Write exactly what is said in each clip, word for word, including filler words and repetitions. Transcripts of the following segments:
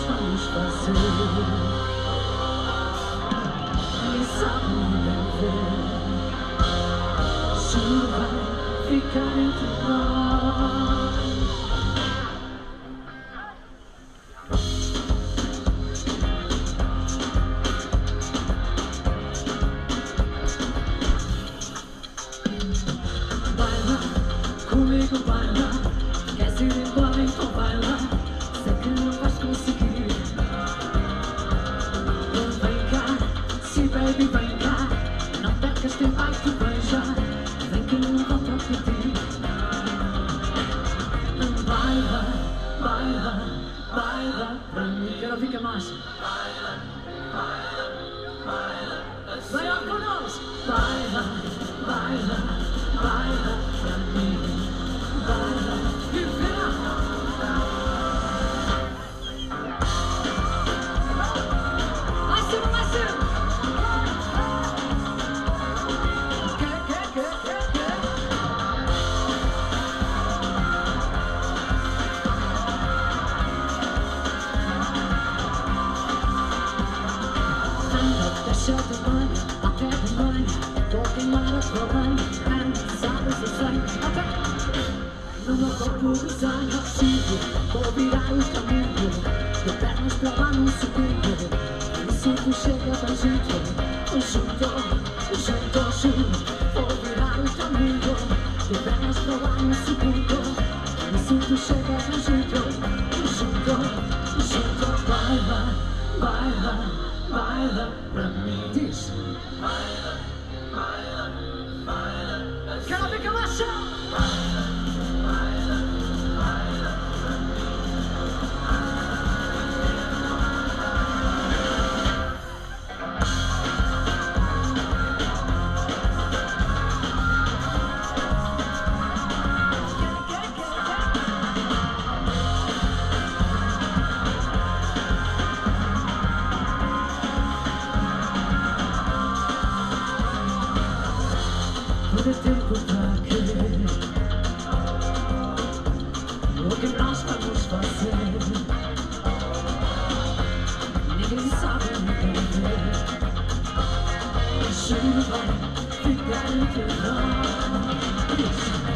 nós vamos fazer. Quem sabe viver, se vai ficar entre nós. Baila, comigo baila, queres ir embora então baila, sei que não vais conseguir. Vem cá, se baby vem cá, não percas tempo, ai tu beija, vem que não volto a pedir. Baila, baila, baila pra mim, quero ouvir que mais. Baila, baila, baila, baila conosco. Baila, baila, baila pra mim, baila e vem. Mais cedo, mais cedo. Que, que, que, que, que. Anda, deixa de banho, até de banho, tô queimada tua banho, anda, sabes eu sei, até no meu corpo desenho, sigo, vou virar o caminho, de pernas pra lá num segundo, e se tu chega bem junto, junto, junto, junto, vou virar o caminho, de pernas pra lá num segundo, e se tu chega bem junto, junto, junto, baila, baila, baila pra mim, diz, baila, baila, baila, quero ver que ela chama. Tudo é tempo pra querer o que nós vamos fazer. Ninguém sabe, ninguém vê. O cheiro vai ficar entre nós.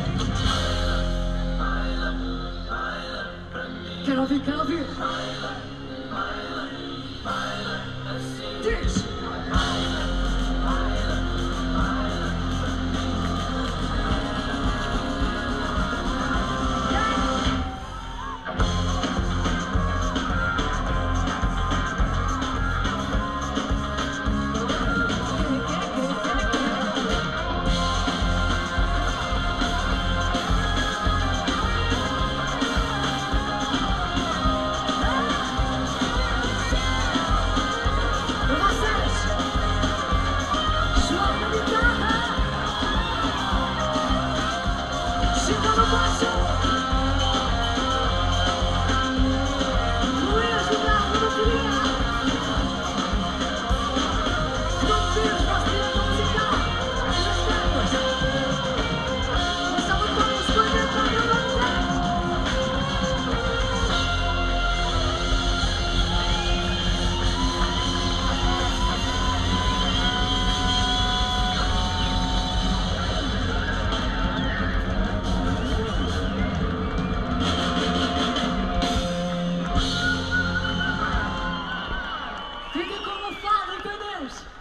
Baila, baila pra mim. Quero ouvir, quero ouvir. Baila, baila, baila assim. Diz. Fica como fala, entendeu?